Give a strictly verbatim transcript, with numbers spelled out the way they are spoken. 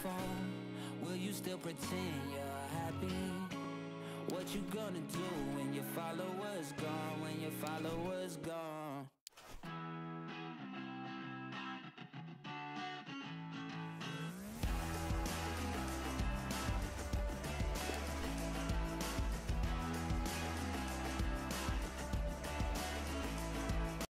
fall, will you still pretend you're happy? What you gonna do when your followers gone, when your followers gone?